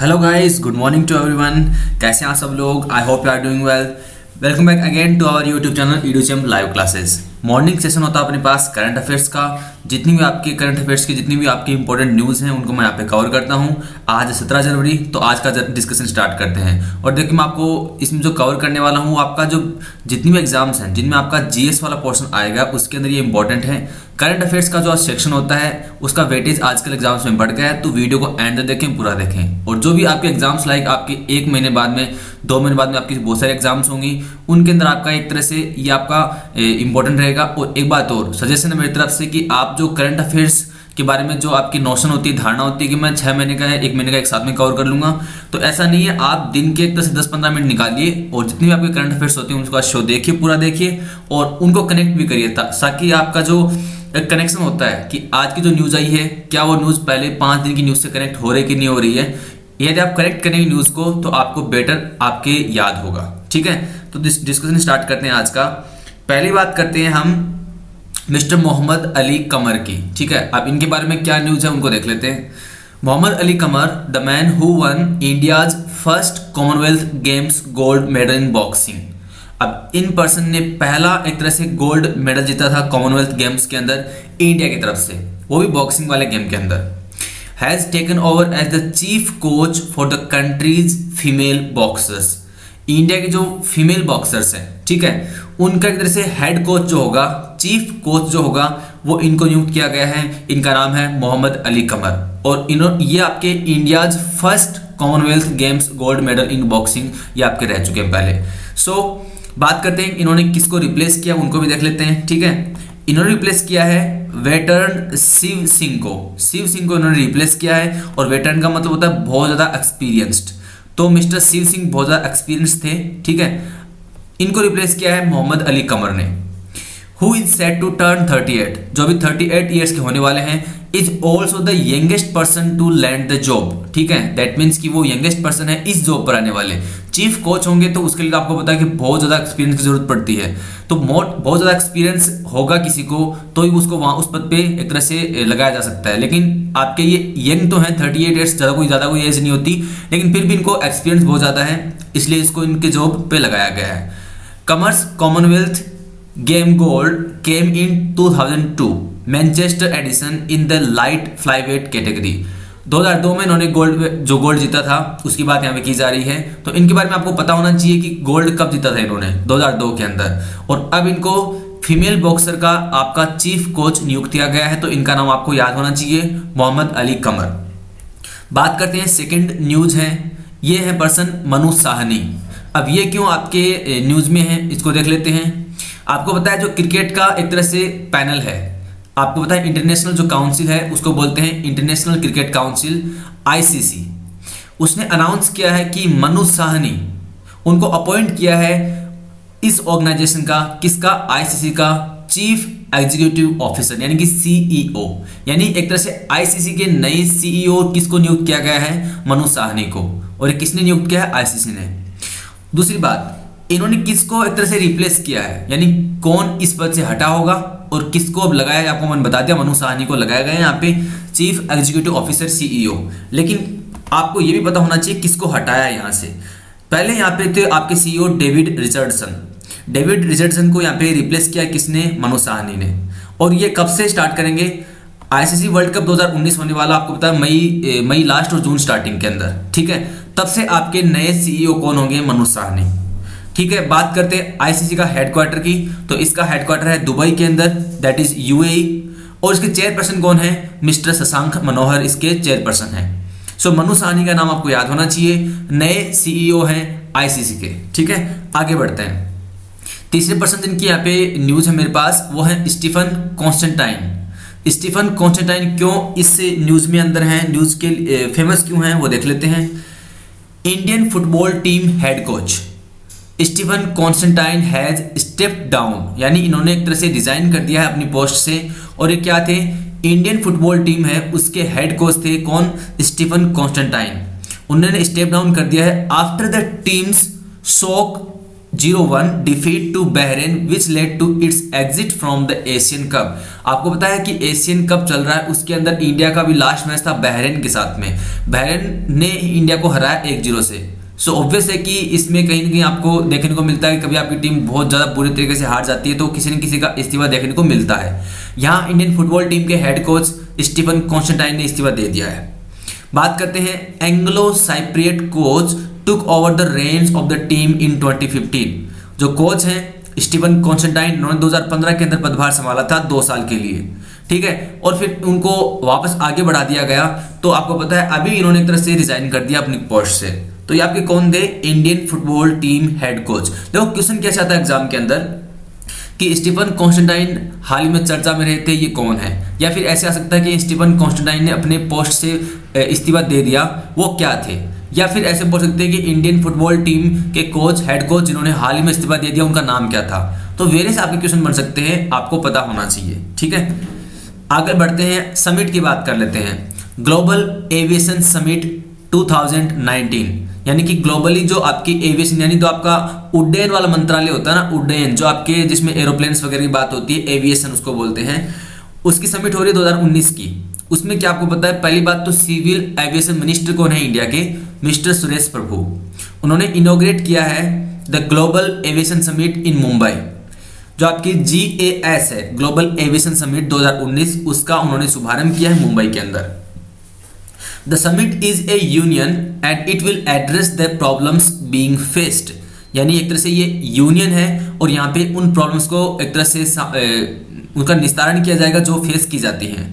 Hello guys, good morning to everyone. कैसे हैं आप सब लोग? I hope you are doing well. Welcome back again to our YouTube channel EduChamp live classes. Morning session होता है अपने पास करंट अफेयर्स का। जितनी भी आपके करंट अफेयर्स की जितनी भी आपकी इंपॉर्टेंट न्यूज़ हैं उनको मैं यहाँ पे कवर करता हूँ। आज 17 जनवरी, तो आज का डिस्कशन स्टार्ट करते हैं। और देखिए, मैं आपको इसमें जो कवर करने वाला हूँ, आपका जो जितनी भी एग्जाम्स हैं जिनमें आपका GS वाला पोर्शन आएगा उसके अंदर ये इंपॉर्टेंट है। करंट अफेयर्स का जो सेक्शन होता है उसका वेटेज आजकल एग्जाम्स में बढ़ गया है, तो वीडियो को एंड तक देखें, पूरा देखें। और जो भी आपके एग्जाम्स लाइक आपके 1 महीने बाद में 2 महीने बाद में आपकी बहुत सारे एग्जाम्स होंगी, उनके अंदर आपका एक तरह से ये आपका इंपॉर्टेंट रहेगा। और एक बात और सजेशन है मेरी तरफ से कि आप जो करंट अफेयर्स के बारे में जो आपकी नोशन होती है, धारणा होती है कि मैं 6 महीने का है 1 महीने का एक साथ में कवर कर लूंगा, तो ऐसा नहीं है। आप दिन के एक तरह से 10-15 मिनट निकालिए और जितनी भी आपके करंट अफेयर्स होती है उनका शो देखिए, पूरा देखिए और उनको कनेक्ट भी करिए, ताकि आपका जो एक कनेक्शन होता है कि आज की जो न्यूज़ आई है, क्या वो न्यूज़ पहले 5 दिन की न्यूज़ से कनेक्ट हो रही कि नहीं हो रही है। यदि आप कनेक्ट करेंगे न्यूज़ को तो आपको बेटर आपके याद होगा। ठीक है, तो डिस्कशन स्टार्ट करते हैं आज का। पहली बात करते हैं हम मिस्टर मोहम्मद अली कमर की। ठीक है, अब इनके बारे में क्या न्यूज़ है उनको देख लेते हैं। Mohammad Ali Qamar, the man who won India's first Commonwealth Games gold medal in boxing. अब इन पर्सन ने पहला एक तरह से गोल्ड मेडल जीता था कॉमनवेल्थ गेम्स के अंदर इंडिया की तरफ से, वो भी बॉक्सिंग वाले गेम के अंदर। Has taken over as the chief coach for the country's female boxers. India के जो फीमेल बॉक्सर्स हैं, ठीक है, उनका एक तरह से हेड कोच जो होगा, चीफ कोच जो होगा, वो इनको नियुक्त किया गया है। इनका नाम है मोहम्मद अली कमर और ये आपके India's first Commonwealth Games gold medal in boxing ये आपके रह चुके हैं पहले। सो बात करते हैं इन्होंने किसको रिप्लेस किया, उनको भी देख लेते हैं। ठीक है, इन्होंने रिप्लेस किया है वेटरन शिव सिंह को। शिव सिंह को इन्होंने रिप्लेस किया है और वेटरन का मतलब होता है बहुत ज्यादा एक्सपीरियंस्ड, तो मिस्टर शिव सिंह बहुत ज्यादा एक्सपीरियंस थे। ठीक है, इनको रिप्लेस किया है मोहम्मद अली कमर ने। Who is set to turn 38, जो अभी 38 ईयर्स के होने वाले हैं, is also the youngest person to land the job. ठीक है, दैट मीन्स कि वो यंगेस्ट पर्सन है इस जॉब पर आने वाले। चीफ कोच होंगे तो उसके लिए आपको पता है कि बहुत ज्यादा एक्सपीरियंस की जरूरत पड़ती है, तो बहुत ज्यादा एक्सपीरियंस होगा किसी को तो ही उसको वहां उस पद पे एक तरह से लगाया जा सकता है। लेकिन आपके ये यंग तो हैं 38 ईयर्स, ज्यादा कोई एज नहीं होती, लेकिन फिर भी इनको एक्सपीरियंस बहुत ज्यादा है, इसलिए इसको इनके जॉब पे लगाया गया है। Qamar's Commonwealth game gold came in 2002 Manchester edition in the light flyweight category. 2002 में इन्होंने गोल्ड जीता था, उसकी बात यहाँ पे की जा रही है। तो इनके बारे में आपको पता होना चाहिए कि गोल्ड कब जीता था इन्होंने, 2002 के अंदर। और अब इनको फीमेल बॉक्सर का आपका चीफ कोच नियुक्त किया गया है, तो इनका नाम आपको याद होना चाहिए, मोहम्मद अली कमर। बात करते हैं सेकेंड न्यूज है, ये है पर्सन मनु साहनी। अब ये क्यों आपके न्यूज में है, इसको देख लेते हैं। आपको पता है जो क्रिकेट का एक तरह से पैनल है, आपको पता है इंटरनेशनल जो काउंसिल है उसको बोलते हैं इंटरनेशनल क्रिकेट काउंसिल, ICC। उसने अनाउंस किया है कि मनु साहनी उनको अपॉइंट किया है इस ऑर्गेनाइजेशन का, किसका, ICC का चीफ एग्जीक्यूटिव ऑफिसर यानी कि CEO। यानी एक तरह से ICC के नए CEO किसको नियुक्त किया गया है, मनु साहनी को। और ये किसने नियुक्त किया है, ICC ने। दूसरी बात, इन्होंने किसको एक तरह से रिप्लेस किया है, यानी कौन इस पद से हटा होगा और किसको अब लगाया है, आपको मैंने बता दिया, मनु साहनी को लगाया गया है यहाँ पे चीफ एग्जीक्यूटिव ऑफिसर CEO। लेकिन आपको ये भी पता होना चाहिए किसको हटाया है यहाँ से। पहले यहाँ पे थे आपके CEO David Richardson. David Richardson को यहाँ पे रिप्लेस किया किसने, मनु साहनी ने। और ये कब से स्टार्ट करेंगे, ICC वर्ल्ड कप 2019 होने वाला, आपको पता है मई लास्ट और जून स्टार्टिंग के अंदर। ठीक है, तब से आपके नए CEO कौन होंगे, मनु साहनी। ठीक है, बात करते हैं ICC का हेडक्वार्टर की, तो इसका हेडक्वार्टर है दुबई के अंदर, दैट इज UAE। और इसके चेयरपर्सन कौन है, मिस्टर शशांक मनोहर इसके चेयरपर्सन है। सो मनु साहनी का नाम आपको याद होना चाहिए, नए CEO हैं ICC के। ठीक है, आगे बढ़ते हैं। तीसरे पर्सन जिनकी यहाँ पे न्यूज है मेरे पास, वो है स्टीफन कॉन्स्टेंटाइन। स्टीफन कॉन्स्टेंटाइन क्यों इस न्यूज में अंदर हैं, न्यूज के फेमस क्यों हैं, वो देख लेते हैं। Indian football team head coach Stephen Constantine has step down, यानी इन्होंने एक तरह से रिजाइन कर दिया है अपनी पोस्ट से। और ये क्या थे, इंडियन फुटबॉल टीम है उसके हेड कोच थे कौन, स्टीफन कॉन्स्टेंटाइन। उन्होंने स्टेप डाउन कर दिया है after the team's shock 0-1 defeat to Bahrain which led to its exit from the Asian Cup. आपको पता है कि एशियन कप चल रहा है, उसके अंदर इंडिया का भी लास्ट मैच था बहरेन के साथ में। बहरेन ने इंडिया को हराया 1-0 से। सो ऑब्वियस है कि इसमें कहीं ना कहीं आपको देखने को मिलता है कि कभी आपकी टीम बहुत ज़्यादा बुरी तरीके से हार जाती है तो किसी न किसी का इस्तीफा देखने को मिलता है। यहाँ इंडियन फुटबॉल टीम के हेड कोच स्टीफन कॉन्स्टेंटाइन ने इस्तीफा दे दिया है। बात करते हैं Anglo Cypriot coach took over the reins of the team in 2015। जो कोच हैं स्टीफन कॉन्स्टेंटाइन, उन्होंने 2015 के अंदर पदभार संभाला था 2 साल के लिए, ठीक है, और फिर उनको वापस आगे बढ़ा दिया गया। तो आपको पता है अभी इन्होंने एक तरह से रिजाइन कर दिया अपनी पोस्ट से। तो ये आपके कौन थे? Indian football team head coach. देखो क्वेश्चन क्या चाहता है एग्जाम के अंदर कि स्टीफन कॉन्स्टेंटाइन हाल ही में चर्चा में रहे थे, ये कौन है? या फिर ऐसे आ सकता है कि स्टीफन कॉन्स्टेंटाइन ने अपने पोस्ट से इस्तीफा दे दिया, वो क्या थे? या फिर ऐसे बोल सकते हैं कि इंडियन फुटबॉल टीम के कोच, हेड कोच जिन्होंने हाल ही में इस्तीफा दे दिया, उनका नाम क्या था? तो वेरियस आपके क्वेश्चन बन सकते हैं, आपको पता होना चाहिए, ठीक है। आगे बढ़ते हैं, समिट की बात कर लेते हैं। ग्लोबल एविएशन समिट 2019, यानी कि ग्लोबली जो आपकी एविएशन यानी तो आपका उड्डयन वाला मंत्रालय होता है ना, उड्डयन जो आपके जिसमें एरोप्लेन्स वगैरह की बात होती है, एविएशन उसको बोलते हैं, उसकी समिट हो रही है 2019 की। उसमें क्या आपको पता है? पहली बात तो सिविल एविएशन मिनिस्टर कौन है इंडिया के? मिस्टर सुरेश प्रभु। उन्होंने इनॉग्रेट किया है the global aviation summit in Mumbai. जो आपकी GAS है, ग्लोबल एविएशन समिट 2019, उसका उन्होंने शुभारंभ किया है मुंबई के अंदर। The summit is a union and it will address the problems being faced। यानी एक तरह से ये यूनियन है और यहाँ पे उन प्रॉब्लम्स को एक तरह से उनका निस्तारण किया जाएगा जो फेस की जाती हैं।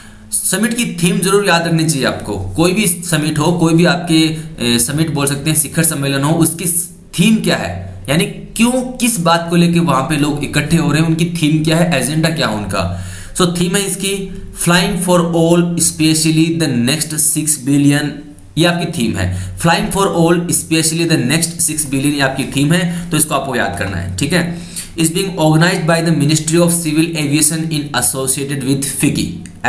समिट की थीम जरूर याद रखनी चाहिए आपको। कोई भी समिट हो, कोई भी आपके समिट बोल सकते हैं, शिखर सम्मेलन हो, उसकी थीम क्या है, यानी क्यों, किस बात को लेकर वहां पे लोग इकट्ठे हो रहे हैं, उनकी थीम क्या है, एजेंडा क्या है उनका। सो थीम है इसकी flying for all specially the next 6 billion. ये आपकी थीम है, flying for all specially the next 6 billion, ये आपकी थीम है, तो इसको आपको याद करना है, ठीक है। Is being organised by the ministry of civil aviation in associated with FICCI,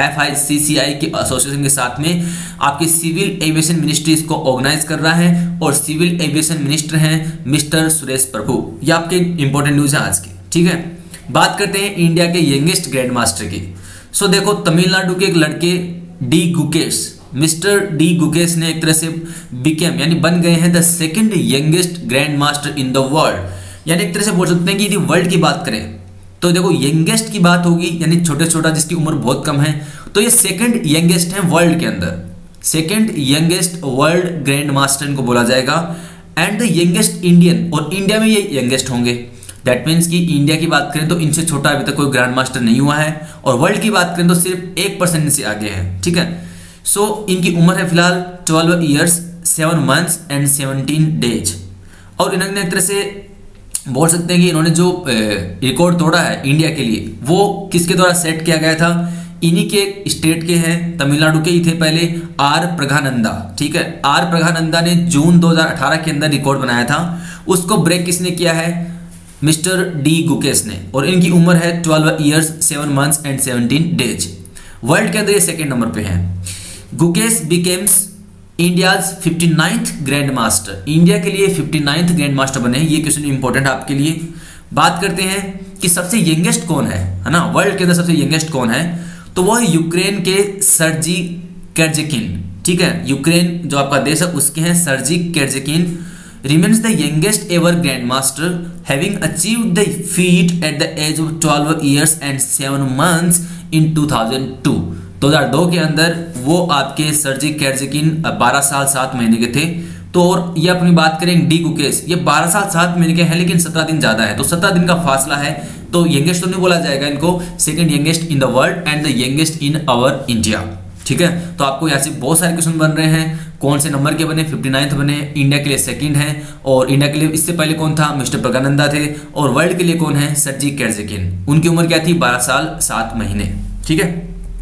FICCI के एसोसिएशन के साथ में आपकी सिविल एविएशन मिनिस्ट्री इसको ऑर्गेनाइज कर रहा है और सिविल एविएशन मिनिस्टर हैं मिस्टर सुरेश प्रभु। ये आपके इंपॉर्टेंट न्यूज है आज की, ठीक है। बात करते हैं इंडिया के यंगेस्ट ग्रैंड मास्टर की। सो देखो तमिलनाडु के एक लड़के D Gukesh, mister D Gukesh ने एक तरह से बिकेम यानी बन गए हैं the second youngest grand master in the world. यानी एक तरह से बोल सकते हैं कि यदि वर्ल्ड की बात करें तो देखो यंगेस्ट की बात होगी यानी छोटे छोटा जिसकी उम्र बहुत कम है, तो ये सेकंड यंगेस्ट है वर्ल्ड के अंदर, second youngest world grand master इनको बोला जाएगा। एंड द यंगेस्ट इंडियन, और इंडिया में ये यंगेस्ट होंगे। दैट मीन्स कि इंडिया की बात करें तो इनसे छोटा अभी तक कोई ग्रैंड मास्टर नहीं हुआ है, और वर्ल्ड की बात करें तो सिर्फ 1% से आगे हैं, ठीक है। सो इनकी उम्र है फिलहाल 12 ईयर्स 7 मंथ्स एंड 17 डेज। और इन्होंने एक तरह से बोल सकते हैं कि इन्होंने जो रिकॉर्ड तोड़ा है इंडिया के लिए वो किसके द्वारा सेट किया गया था? इन्हीं के स्टेट के हैं, तमिलनाडु के ही थे पहले, आर प्रघानंदा, ठीक है। आर प्रघानंदा ने जून 2018 के अंदर रिकॉर्ड बनाया था, उसको ब्रेक किसने किया है? मिस्टर डी गुकेश ने, और इनकी उम्र है 12 years 7 months and 17 days. World के अंदर ये सेकेंड नंबर पे हैं। Gukesh becomes India's 59th grand master, India के लिए 59th ग्रैंड मास्टर बने हैं। ये क्वेश्चन इंपॉर्टेंट है आपके लिए। बात करते हैं कि सबसे यंगेस्ट कौन है ना, वर्ल्ड के अंदर सबसे यंगेस्ट कौन है? तो वो है यूक्रेन के सर्जी केर्जेकिन, ठीक है। यूक्रेन जो आपका देश है उसके हैं सर्जी केर्जेकिन। remains the youngest ever grandmaster having achieved the feat at the age of 12 years and 7 months in 2002। 2002 के अंदर वो आपके सर्जी केर्जेकिन 12 साल 7 महीने के थे। तो और ये अपनी बात करें डी गुकेश, ये 12 साल 7 महीने के हैं लेकिन 17 दिन ज्यादा है, तो 17 दिन का फासला है, तो यंगेस्ट तो नहीं बोला जाएगा इनको, second youngest in the world and the youngest in our India, ठीक है। तो आपको यहाँ से बहुत सारे क्वेश्चन बन रहे हैं, कौन से नंबर के बने? 59th बने, इंडिया के लिए सेकंड है, और इंडिया के लिए इससे पहले कौन था? मिस्टर प्रज्ञानंदा थे। और वर्ल्ड के लिए कौन है? सर्जी केर्जेकिन। उनकी उम्र क्या थी? 12 साल 7 महीने, ठीक है।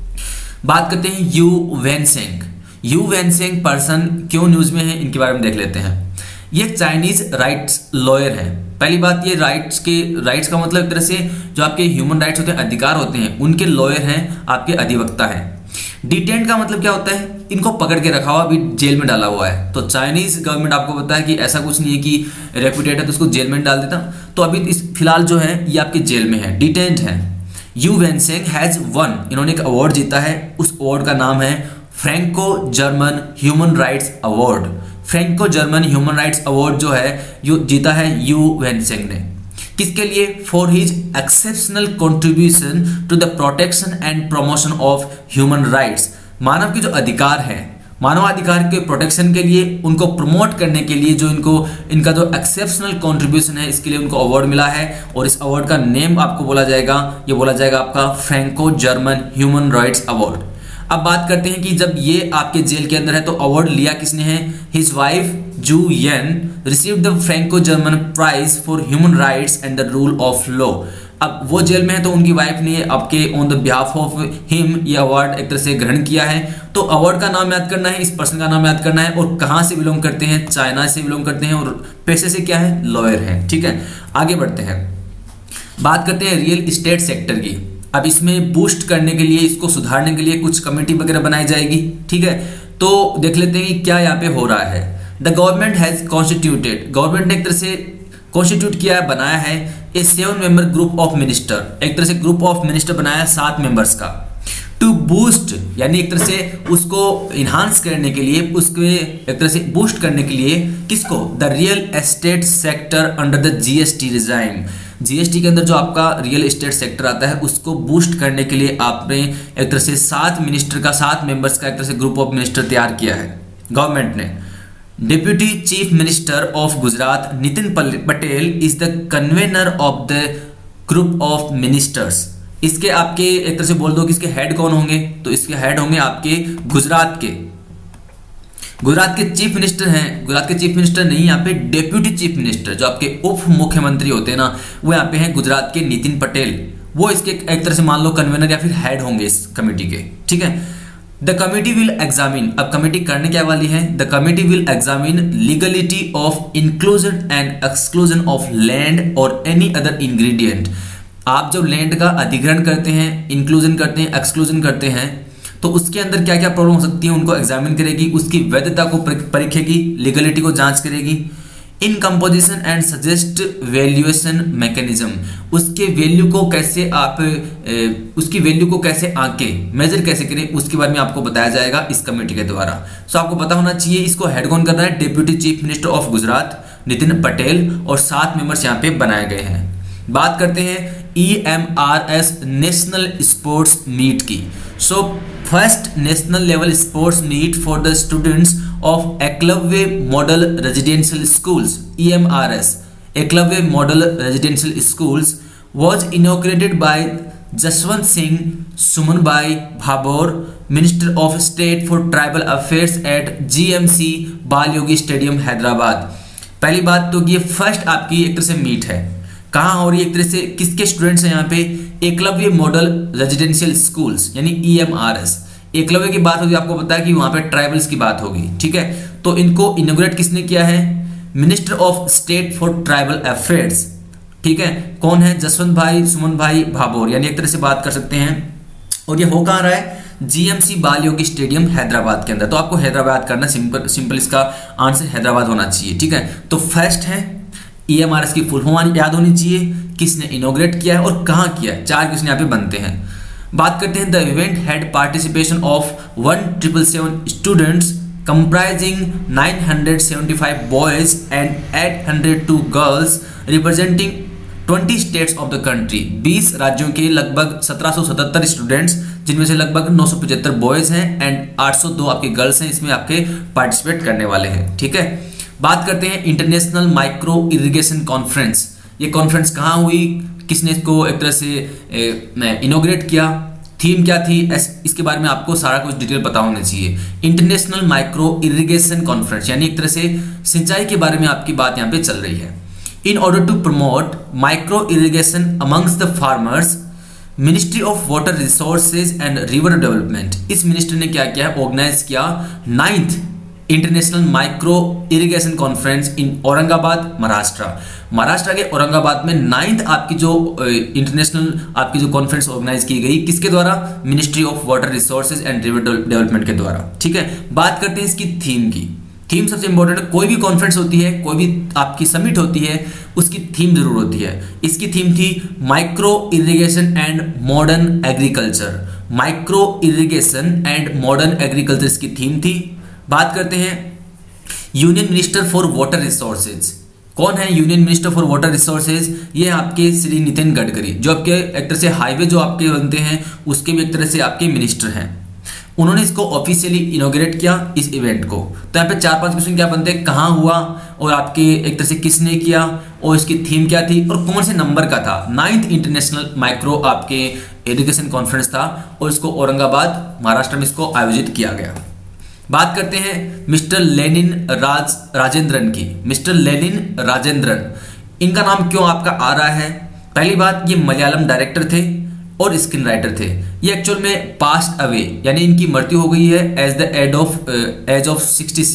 बात करते हैं Yu Wensheng. Yu Wensheng person क्यों न्यूज में है, इनके बारे में देख लेते हैं। ये चाइनीज राइट्स लॉयर है। पहली बात, ये राइट्स का मतलब एक तरह से जो आपके ह्यूमन राइट्स होते हैं, अधिकार होते हैं, उनके लॉयर हैं, आपके अधिवक्ता हैं। डिटेंट का मतलब क्या होता है, इनको पकड़ के रखा हुआ, अभी जेल में डाला हुआ है। तो चाइनीज गवर्नमेंट आपको पता है कि ऐसा कुछ नहीं है कि रेपुटेड है तो उसको जेल में डाल देता, तो अभी इस फिलहाल जो है ये आपके जेल में है, डिटेंट है। यू वेनसेंग हैज वन, इन्होंने एक अवार्ड जीता है, उस अवार्ड का नाम है Franco German human rights award. Franco German human rights award जो है यो जीता है यू वेनसेंग ने, किसके लिए? For his exceptional contribution to the protection and promotion of human rights. मानव के जो अधिकार है, मानवाधिकार के प्रोटेक्शन के लिए, उनको प्रमोट करने के लिए जो इनका जो एक्सेप्शनल कंट्रीब्यूशन है, इसके लिए उनको अवार्ड मिला है। और इस अवार्ड का नेम आपको बोला जाएगा, ये बोला जाएगा आपका Franco German human rights award. अब बात करते हैं कि जब ये आपके जेल के अंदर है तो अवार्ड लिया किसने है? His wife Xu Yan received the Franco German prize for human rights and the rule of law. अब वो जेल में है तो उनकी वाइफ ने आपके on the behalf of him ये अवार्ड एक तरह से ग्रहण किया है। तो अवार्ड का नाम याद करना है, इस पर्सन का नाम याद करना है, और कहाँ से बिलोंग करते हैं? चाइना से बिलोंग करते हैं, और पेशे से क्या है? लॉयर है। ठीक है, आगे बढ़ते हैं, बात करते हैं रियल इस्टेट सेक्टर की। अब इसमें बूस्ट करने के लिए, इसको सुधारने के लिए कुछ कमेटी वगैरह बनाई जाएगी। ठीक है, तो देख लेते हैं कि क्या यहाँ पे हो रहा है। The government has constituted, government ने एक तरह से कॉन्स्टिट्यूट किया है, बनाया है a 7 member group of minister, एक तरह से ग्रुप ऑफ मिनिस्टर बनाया 7 मेंबर्स का, टू बूस्ट, यानी एक तरह से उसको इन्हांस करने के लिए, उसके एक तरह से बूस्ट करने के लिए, किसको? The real estate sector under the GST regime. GST के अंदर जो आपका रियल एस्टेट सेक्टर आता है उसको बूस्ट करने के लिए आपने एक तरह से 7 मिनिस्टर का, 7 मेंबर्स का एक तरह से ग्रुप ऑफ मिनिस्टर तैयार किया है गवर्नमेंट ने। Deputy chief minister of Gujarat Nitin Patel is the convener of the group of ministers. इसके आपके एक तरह से बोल दो कि इसके हेड कौन होंगे? तो इसके हेड होंगे आपके गुजरात के चीफ मिनिस्टर हैं। गुजरात के चीफ मिनिस्टर नहीं, यहाँ पे डेप्यूटी चीफ मिनिस्टर जो आपके उप मुख्यमंत्री होते हैं ना, वो यहाँ पे हैं गुजरात के नितिन पटेल, वो इसके एक तरह से मान लो कन्वेनर या फिर हेड होंगे इस कमेटी के। ठीक है, द कमिटी विल एग्जामिन, अब कमेटी करने क्या वाली है? The committee will examine legality of inclusion and exclusion of land और एनी अदर इंग्रेडिएंट। आप जब लैंड का अधिग्रहण करते हैं, इंक्लूजन करते हैं, एक्सक्लूजन करते हैं, तो उसके अंदर क्या क्या प्रॉब्लम हो सकती है उनको एग्जामिन करेगी, उसकी वैधता को परखेगी, लीगलिटी को जांच करेगी। In composition and suggest valuation mechanism, उसके वैल्यू को कैसे आप उसकी वैल्यू को कैसे आंके मेजर कैसे करें, उसके बारे में आपको बताया जाएगा इस कमेटी के द्वारा। सो आपको पता होना चाहिए इसको हेड कौन कर रहा है? Deputy chief minister of Gujarat Nitin Patel, और 7 मेंबर्स यहाँ पे बनाए गए हैं। बात करते हैं EMRS नेशनल स्पोर्ट्स मीट की। So first national level sports meet for the students of Eklavya model residential schools, EMRS Eklavya model residential schools was inaugurated by Jaswant Singh Sumanbai Bhabhor, minister of state for tribal affairs at GMC Bal Yogi stadium Hyderabad. पहली बात तो ये first आपकी एक तरह से meet है, कहाँ हो रही है? एक तरह से किसके स्टूडेंट्स हैं यहाँ पे? एकलव्य मॉडल रेजिडेंशियल स्कूल्स यानी EMRS। एकलव्य की बात होगी, आपको पता है कि वहां पे ट्राइबल्स की बात होगी। ठीक है, तो इनको इनोग्रेट किसने किया है? Minister of state for tribal affairs. ठीक है, कौन है? जसवंत भाई सुमन भाई भाभोर, यानी एक तरह से बात कर सकते हैं। और ये हो कहाँ रहा है? GMC बाल योगी स्टेडियम हैदराबाद के अंदर। तो आपको हैदराबाद करना, सिंपल इसका आंसर हैदराबाद होना चाहिए। ठीक है, तो फर्स्ट है EMRS की फुल फॉर्म याद होनी चाहिए, किसने इनोग्रेट किया है और कहाँ किया है, 4 क्वेश्चन यहाँ पे बनते हैं। बात करते हैं the event had participation of 1777 students comprising 975 boys and 802 girls representing 20 states of the country. 20 राज्यों के लगभग 1777 स्टूडेंट्स, जिनमें से लगभग 975 बॉयज हैं एंड 802 आपके गर्ल्स हैं, इसमें आपके पार्टिसिपेट करने वाले हैं। ठीक है, बात करते हैं इंटरनेशनल माइक्रो इरिगेशन कॉन्फ्रेंस। ये कॉन्फ्रेंस कहाँ हुई, किसने इसको एक तरह से इनोग्रेट किया, थीम क्या थी, इसके बारे में आपको सारा कुछ डिटेल पता होना चाहिए। इंटरनेशनल माइक्रो इरिगेशन कॉन्फ्रेंस यानी एक तरह से सिंचाई के बारे में आपकी बात यहाँ पे चल रही है। In order to promote micro irrigation amongst the farmers, ministry of water resources and river development, इस मिनिस्टर ने क्या किया है? ऑर्गेनाइज किया 9th international micro irrigation conference in Aurangabad Maharashtra. Maharashtra के औरंगाबाद में 9th आपकी जो इंटरनेशनल आपकी जो कॉन्फ्रेंस ऑर्गेनाइज की गई, किसके द्वारा? Ministry of water resources and river development के द्वारा। ठीक है, बात करते हैं इसकी थीम की। थीम सबसे इंपॉर्टेंट है, कोई भी कॉन्फ्रेंस होती है, कोई भी आपकी समिट होती है, उसकी थीम जरूर होती है। इसकी थीम थी micro irrigation and modern agriculture. Micro irrigation and modern agriculture इसकी थीम थी। बात करते हैं union minister for water resources. कौन है union minister for water resources? ये आपके श्री नितिन गडकरी, जो आपके एक तरह से हाईवे जो आपके बनते हैं उसके भी एक तरह से आपके मिनिस्टर हैं। उन्होंने इसको ऑफिशियली इनॉग्रेट किया इस इवेंट को। तो यहाँ पे 4-5 क्वेश्चन क्या बनते हैं, कहाँ हुआ और आपके एक तरह से किसने किया और इसकी थीम क्या थी और कौन से नंबर का था। 9th इंटरनेशनल माइक्रो आपके एजुकेशन कॉन्फ्रेंस था और इसको औरंगाबाद महाराष्ट्र में इसको आयोजित किया गया। बात करते हैं मिस्टर लेनिन राजेंद्रन की। मिस्टर लेनिन राजेंद्रन, इनका नाम क्यों आपका आ रहा है? पहली बात, ये मलयालम डायरेक्टर थे और स्क्रीन राइटर थे। ये एक्चुअल में पास्ट अवे, यानी इनकी मृत्यु हो गई है एज द एज ऑफ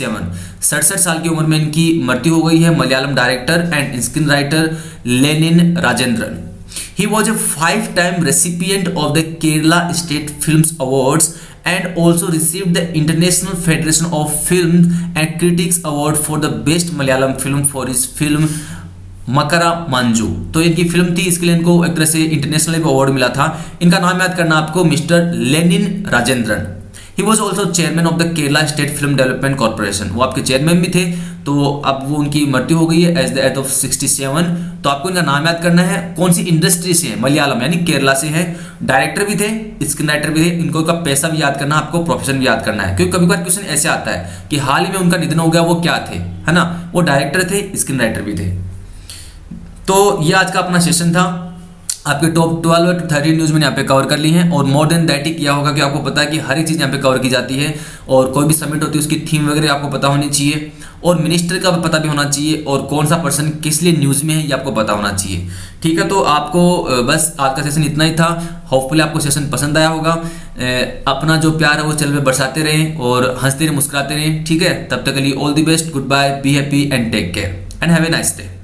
67 साल की उम्र में इनकी मृत्यु हो गई है। Malayalam director and screenwriter Lenin Rajendran. He was a 5-time recipient of the Kerala State Films Awards and also received the International Federation of Film and Critics Award for the Best Malayalam Film for his film मकरा मंजू। तो इनकी film थी, इसके लिए इनको एक तरह से इंटरनेशनल अवार्ड मिला था। इनका नाम याद करना आपको, mister Lenin Rajendran. He was also chairman of the Kerala state film development corporation. वो आपके चेयरमैन भी थे। तो अब वो उनकी मृत्यु हो गई है एज द एज ऑफ 67। तो आपको इनका नाम याद करना है। कौन सी इंडस्ट्री से है? मलयालम यानी केरला से है। डायरेक्टर भी थे, स्क्रीन राइटर भी थे। इनको का पैसा भी याद करना, आपको प्रोफेशन भी याद करना है, क्योंकि कभी कभी क्वेश्चन ऐसे आता है कि हाल ही में उनका निधन हो गया, वो क्या थे, है ना? वो डायरेक्टर थे, स्क्रीन राइटर भी थे। तो ये आज का अपना सेशन था। आपके टॉप 12 to 13 न्यूज़ मैंने यहाँ पे कवर कर ली हैं। और मोर देन दैट ही किया होगा कि आपको पता है कि हर एक चीज़ यहाँ पे कवर की जाती है और कोई भी समिट होती है उसकी थीम वगैरह आपको पता होनी चाहिए और मिनिस्टर का पता भी होना चाहिए और कौन सा पर्सन किस लिए न्यूज़ में है ये आपको पता होना चाहिए। ठीक है, तो आपको बस आज का सेशन इतना ही था। होपफुली आपको सेशन पसंद आया होगा। अपना जो प्यार है वो चल में बरसाते रहें और हंसते रहें, मुस्कुराते रहें। ठीक है, तब तक के लिए all the best, goodbye, be happy and take care and have a nice day.